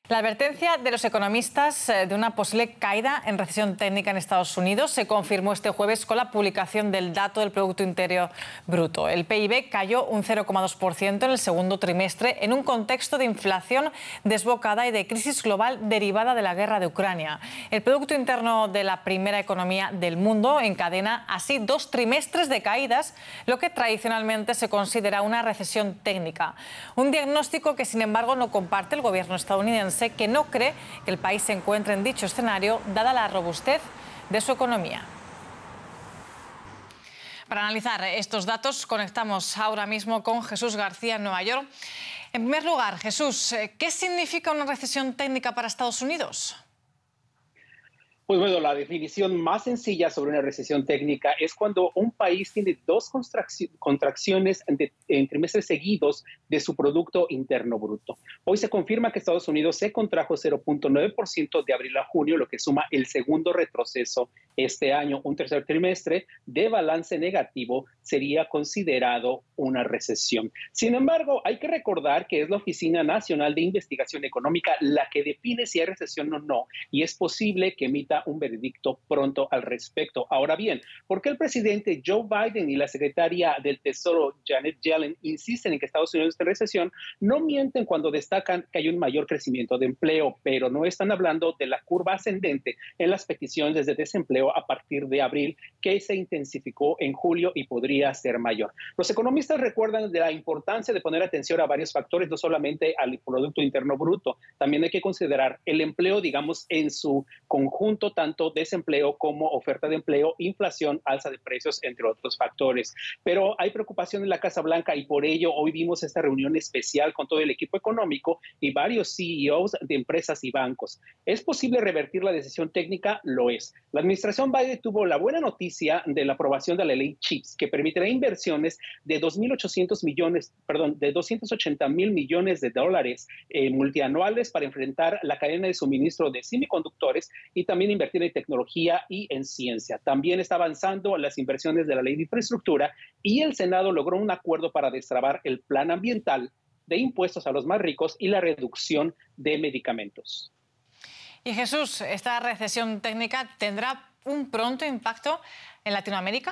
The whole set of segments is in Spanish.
La advertencia de los economistas de una posible caída en recesión técnica en Estados Unidos se confirmó este jueves con la publicación del dato del Producto Interior Bruto. El PIB cayó un 0,2% en el segundo trimestre en un contexto de inflación desbocada y de crisis global derivada de la guerra de Ucrania. El Producto Interno de la primera economía del mundo encadena así 2 trimestres de caídas, lo que tradicionalmente se considera una recesión técnica. Un diagnóstico que, sin embargo, no comparte el gobierno estadounidense, que no cree que el país se encuentre en dicho escenario, dada la robustez de su economía. Para analizar estos datos, conectamos ahora mismo con Jesús García en Nueva York. En primer lugar, Jesús, ¿qué significa una recesión técnica para Estados Unidos? Pues bueno, la definición más sencilla sobre una recesión técnica es cuando un país tiene 2 contracciones en trimestres seguidos de su Producto Interno Bruto. Hoy se confirma que Estados Unidos se contrajo 0,9% de abril a junio, lo que suma el segundo retroceso este año. Un tercer trimestre de balance negativo sería considerado una recesión. Sin embargo, hay que recordar que es la Oficina Nacional de Investigación Económica la que define si hay recesión o no, y es posible que emita un veredicto pronto al respecto. Ahora bien, ¿por qué el presidente Joe Biden y la secretaria del Tesoro Janet Yellen insisten en que Estados Unidos está en recesión? No mienten cuando destacan que hay un mayor crecimiento de empleo, pero no están hablando de la curva ascendente en las peticiones de desempleo a partir de abril, que se intensificó en julio y podría ser mayor. Los economistas recuerdan de la importancia de poner atención a varios factores, no solamente al Producto Interno Bruto. También hay que considerar el empleo, digamos, en su conjunto, tanto desempleo como oferta de empleo, inflación, alza de precios, entre otros factores. Pero hay preocupación en la Casa Blanca y por ello hoy vimos esta reunión especial con todo el equipo económico y varios CEOs de empresas y bancos. ¿Es posible revertir la decisión técnica? Lo es. La administración Biden tuvo la buena noticia de la aprobación de la ley CHIPS, que permitirá inversiones de 280 mil millones de dólares multianuales para enfrentar la cadena de suministro de semiconductores y también invertir en tecnología y en ciencia. También está avanzando las inversiones de la ley de infraestructura y el Senado logró un acuerdo para destrabar el plan ambiental de impuestos a los más ricos y la reducción de medicamentos. Y Jesús, ¿esta recesión técnica tendrá un pronto impacto en Latinoamérica?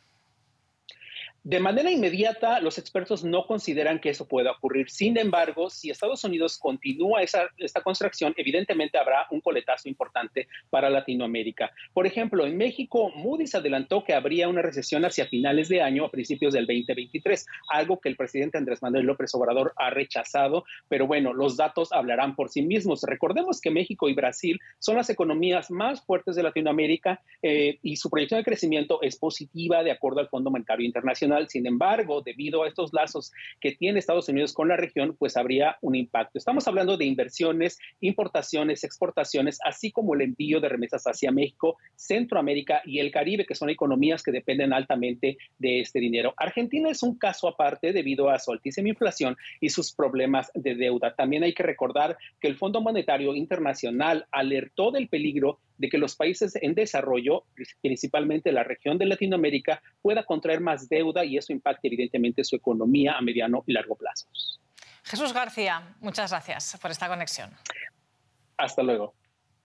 De manera inmediata, los expertos no consideran que eso pueda ocurrir. Sin embargo, si Estados Unidos continúa esta contracción, evidentemente habrá un coletazo importante para Latinoamérica. Por ejemplo, en México, Moody's adelantó que habría una recesión hacia finales de año, a principios del 2023, algo que el presidente Andrés Manuel López Obrador ha rechazado, pero bueno, los datos hablarán por sí mismos. Recordemos que México y Brasil son las economías más fuertes de Latinoamérica y su proyección de crecimiento es positiva de acuerdo al Fondo Monetario Internacional. Sin embargo, debido a estos lazos que tiene Estados Unidos con la región, pues habría un impacto. Estamos hablando de inversiones, importaciones, exportaciones, así como el envío de remesas hacia México, Centroamérica y el Caribe, que son economías que dependen altamente de este dinero. Argentina es un caso aparte debido a su altísima inflación y sus problemas de deuda. También hay que recordar que el Fondo Monetario Internacional alertó del peligro de que los países en desarrollo, principalmente la región de Latinoamérica, pueda contraer más deuda y eso impacta evidentemente su economía a mediano y largo plazo. Jesús García, muchas gracias por esta conexión. Hasta luego.